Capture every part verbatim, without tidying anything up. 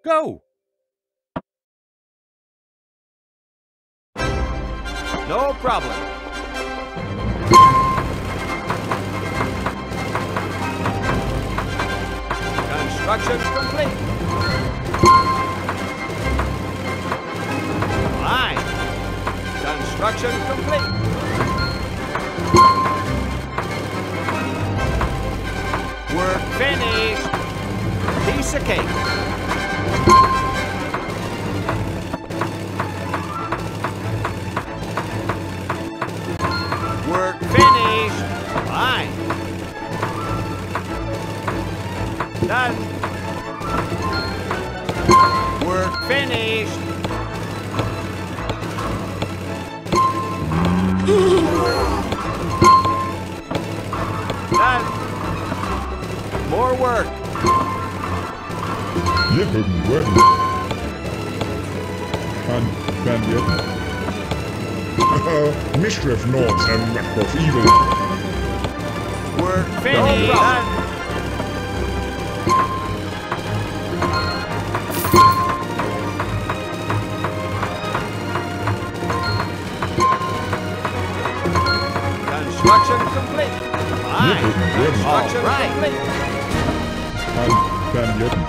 Go! No problem. Construction complete. Fine. Construction complete. Work finished. Piece of cake. Work finished. Fine. Done. Work finished. Done. More work. Lippen werden. Kann, kann werden. Mischief notes and act of evil. Work finished. No Done. Construction complete. Fine. Construction right. complete. Can, can werden.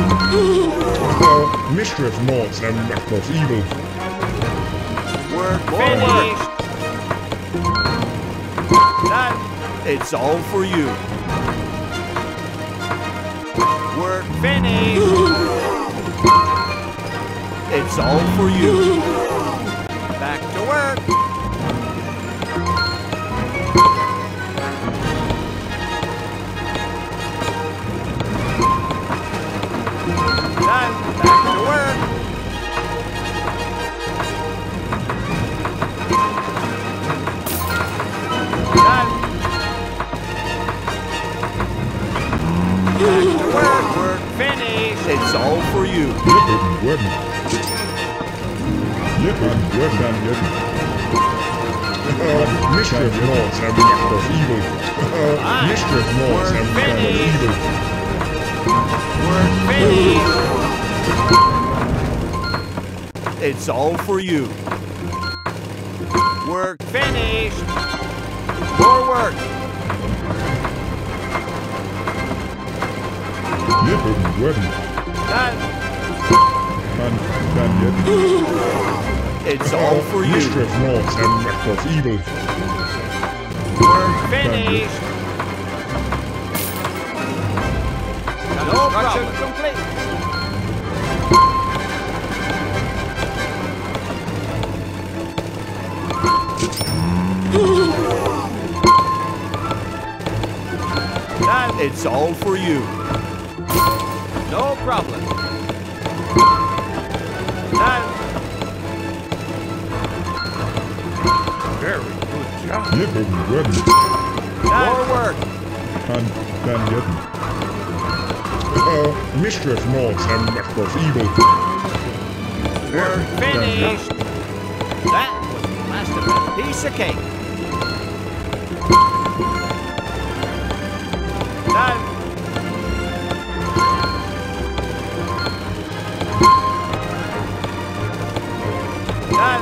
Mischief notes and act of evil. Work finished. Done. It's all for you. Work finished. It's all for you. Back to work. Done. Back to work. Done. Back to work. Work finished. It's all for you. Lippen werden. Lippen werden werden. Mischief notes and act of evil. Mischief notes and act of evil. Work finished. It's all for you. Work finished. More work. Lippen werden. Done. Kann, kann werden. It's all for you. Mischief notes and act of evil. Work finished. No problem. Complete. That it's all for you. No problem. Done. Very good job. Lippen werden. More work. Kann, kann werden. Mischief notes and act of evil. Work finished. That was the last of that piece of cake. Done. Done.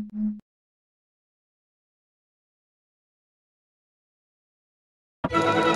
Objective complete.